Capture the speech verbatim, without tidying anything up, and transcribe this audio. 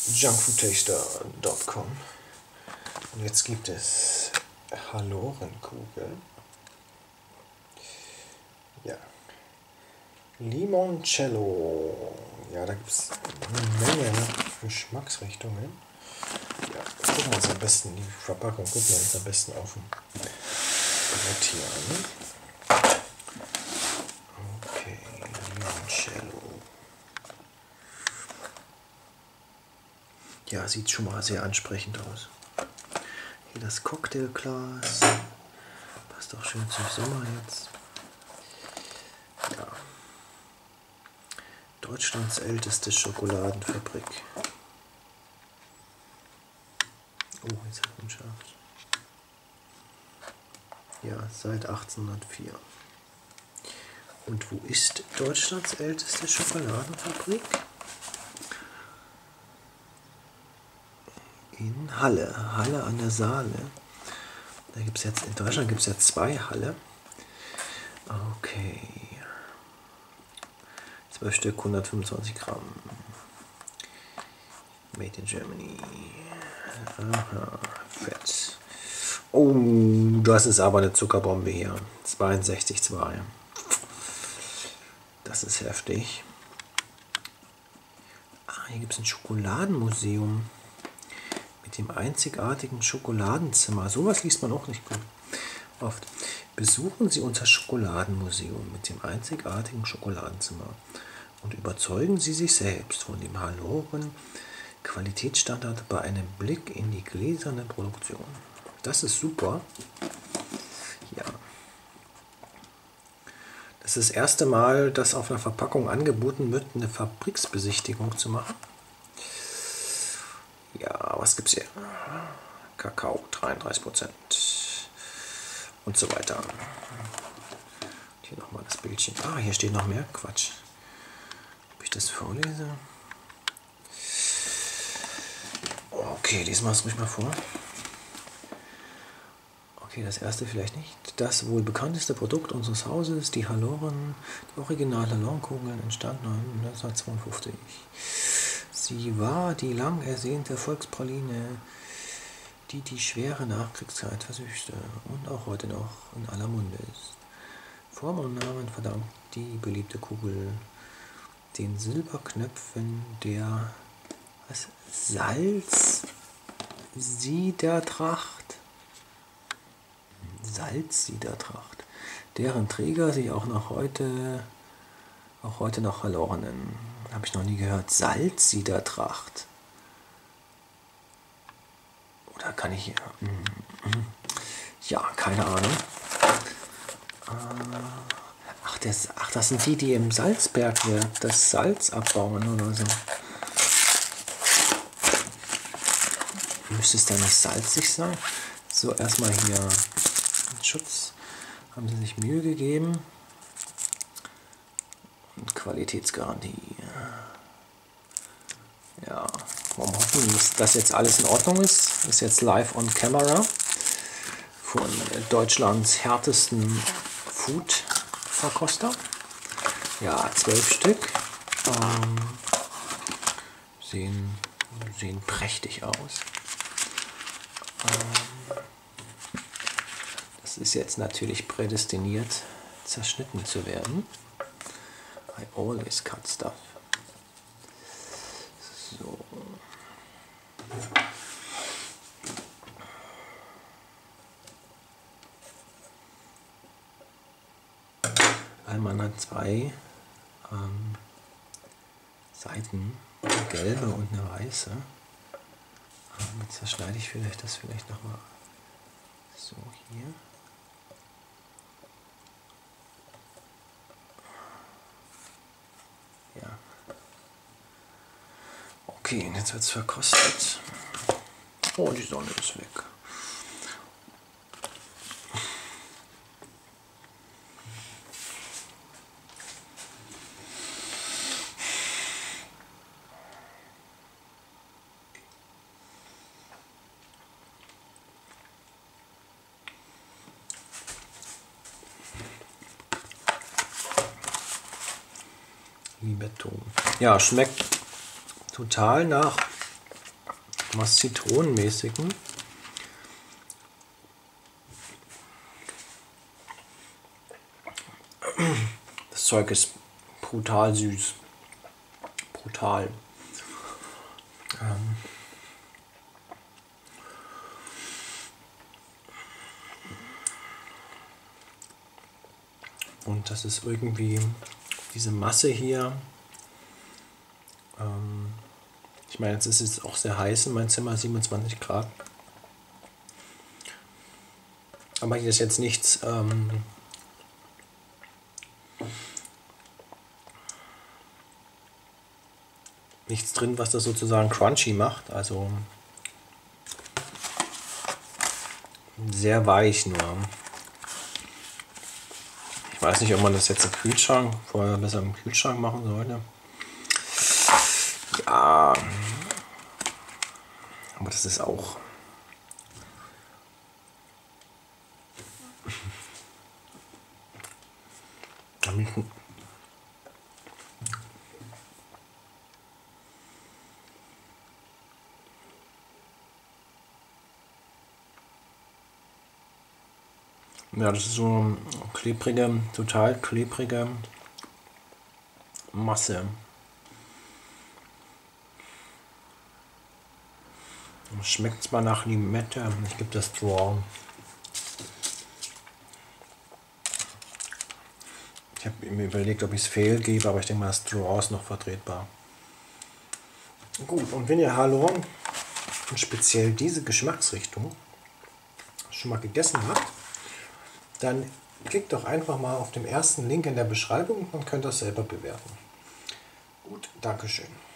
junkfoodtaster punkt com. Und jetzt gibt es Halorenkugel. Ja. Limoncello. Ja, da gibt es eine Menge Geschmacksrichtungen. Ja, gucken wir uns am besten die Verpackung, gucken wir uns am besten auf dem Brett hier an. Okay, Limoncello. Ja, sieht schon mal sehr ansprechend aus. Hier das Cocktailglas. Passt auch schön zum Sommer jetzt. Ja. Deutschlands älteste Schokoladenfabrik. Oh, jetzt hat man scharf. Ja, seit achtzehnhundertvier. Und wo ist Deutschlands älteste Schokoladenfabrik? In Halle. Halle an der Saale. Da gibt's jetzt, in Deutschland gibt es ja zwei Halle. Okay. Zwei Stück, hundertfünfundzwanzig Gramm. Made in Germany. Aha, Fett. Oh, das ist aber eine Zuckerbombe hier. zweiundsechzig Komma zwei. Das ist heftig. Ah, hier gibt es ein Schokoladenmuseum. Mit dem einzigartigen Schokoladenzimmer. Sowas liest man auch nicht gut. Oft. Besuchen Sie unser Schokoladenmuseum mit dem einzigartigen Schokoladenzimmer und überzeugen Sie sich selbst von dem Haloren Qualitätsstandard bei einem Blick in die gläserne Produktion. Das ist super. Ja. Das ist das erste Mal, dass auf einer Verpackung angeboten wird, eine Fabriksbesichtigung zu machen. Ja, was gibt es hier? Kakao, dreiunddreißig Prozent. Und so weiter. Und hier nochmal das Bildchen. Ah, hier steht noch mehr Quatsch. Ob ich das vorlese? Okay, lesen wir es ruhig mal vor. Okay, das erste vielleicht nicht. Das wohl bekannteste Produkt unseres Hauses, die Haloren, die original Halorenkugeln, entstanden neunzehnhundertzweiundfünfzig. Sie war die lang ersehnte Volkspraline, die die schwere Nachkriegszeit versüßte und auch heute noch in aller Munde ist. Form und Namen verdankt die beliebte Kugel den Silberknöpfen der was, Salzsiedertracht, Salzsiedertracht, deren Träger sich auch noch heute, auch heute noch Haloren nennen. Habe ich noch nie gehört. Salzsiedertracht. Oder kann ich hier... Ja, keine Ahnung. Ach das, ach, das sind die, die im Salzbergwerk das Salz abbauen oder so. Müsste es dann nicht salzig sein? So, erstmal hier Schutz. Haben sie sich Mühe gegeben. Und Qualitätsgarantie. Ja, wollen wir hoffen, dass das jetzt alles in Ordnung ist. Das ist jetzt live on camera von Deutschlands härtesten Food-Verkoster. Ja, zwölf Stück. Ähm, sehen, sehen prächtig aus. Ähm, das ist jetzt natürlich prädestiniert, zerschnitten zu werden. I always cut stuff. So. Man hat zwei ähm, Seiten, eine gelbe und eine weiße. Ähm, jetzt zerschneide ich vielleicht das vielleicht nochmal so hier. Ja. Okay, und jetzt wird es verkostet. Oh, die Sonne ist weg. Libetto. Ja, schmeckt total nach was Zitronenmäßigen. Das Zeug ist brutal süß. Brutal. Ähm Und das ist irgendwie diese Masse hier. Ähm ich meine, jetzt ist es auch sehr heiß in meinem Zimmer, siebenundzwanzig Grad. Aber hier ist jetzt nichts ähm, nichts drin, was das sozusagen crunchy macht. Also sehr weich nur. Ich weiß nicht, ob man das jetzt im Kühlschrank, vorher besser im Kühlschrank machen sollte. Ja, aber das ist auch... Ja, das ist so eine klebrige, total klebrige Masse. Schmeckt zwar nach Limette, ich gebe das Straw. Ich habe mir überlegt, ob ich es Fail gebe, aber ich denke mal, das Straw ist noch vertretbar. Gut, und wenn ihr Hallorn und speziell diese Geschmacksrichtung schon mal gegessen habt, dann klickt doch einfach mal auf den ersten Link in der Beschreibung und könnt das selber bewerten. Gut, Dankeschön.